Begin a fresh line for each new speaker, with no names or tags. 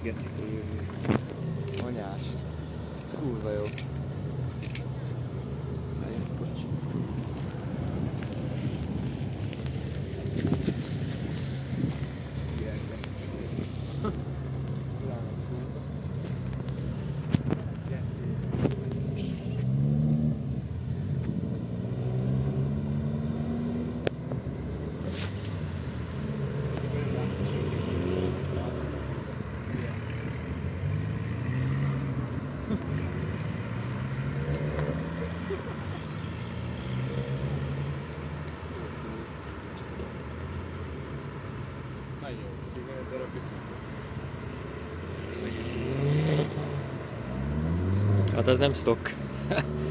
geci jövő.
Anyás. Ez kurva jó.
Nagyon kocsi. Nagyon jó, 15 darab viszont.
Hát az nem stock.